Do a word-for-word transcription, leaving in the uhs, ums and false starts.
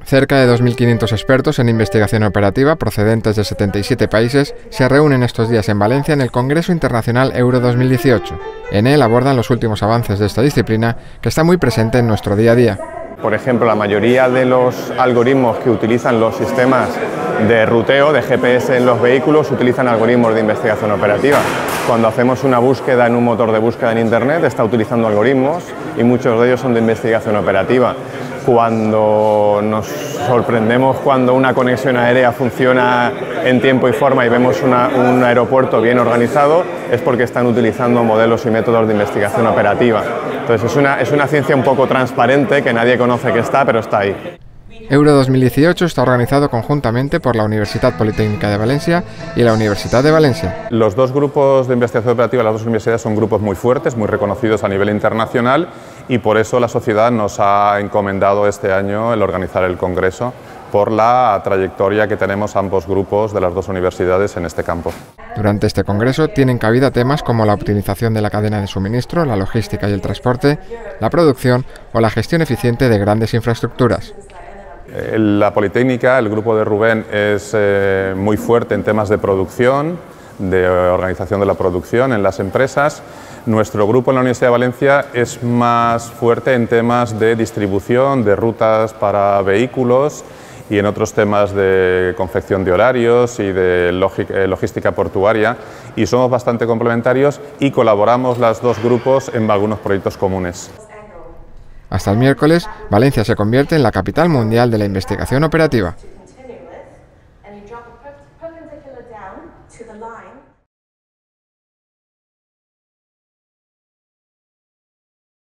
Cerca de dos mil quinientos expertos en investigación operativa procedentes de setenta y siete países se reúnen estos días en Valencia en el Congreso Internacional Euro dos mil dieciocho. En él abordan los últimos avances de esta disciplina que está muy presente en nuestro día a día. Por ejemplo, la mayoría de los algoritmos que utilizan los sistemas de ruteo, de G P S en los vehículos, utilizan algoritmos de investigación operativa. Cuando hacemos una búsqueda en un motor de búsqueda en Internet, está utilizando algoritmos y muchos de ellos son de investigación operativa. Cuando nos sorprendemos cuando una conexión aérea funciona en tiempo y forma y vemos una, un aeropuerto bien organizado, es porque están utilizando modelos y métodos de investigación operativa. Entonces es una, es una ciencia un poco transparente que nadie conoce que está, pero está ahí. Euro dos mil dieciocho está organizado conjuntamente por la Universitat Politécnica de Valencia y la Universidad de Valencia. Los dos grupos de investigación operativa de las dos universidades son grupos muy fuertes, muy reconocidos a nivel internacional, y por eso la sociedad nos ha encomendado este año el organizar el congreso, por la trayectoria que tenemos ambos grupos de las dos universidades en este campo. Durante este congreso tienen cabida temas como la optimización de la cadena de suministro, la logística y el transporte, la producción o la gestión eficiente de grandes infraestructuras. La Politécnica, el grupo de Rubén, es eh, muy fuerte en temas de producción, de organización de la producción en las empresas. Nuestro grupo en la Universidad de Valencia es más fuerte en temas de distribución, de rutas para vehículos y en otros temas de confección de horarios y de logística portuaria, y somos bastante complementarios y colaboramos los dos grupos en algunos proyectos comunes. Hasta el miércoles, Valencia se convierte en la capital mundial de la investigación operativa.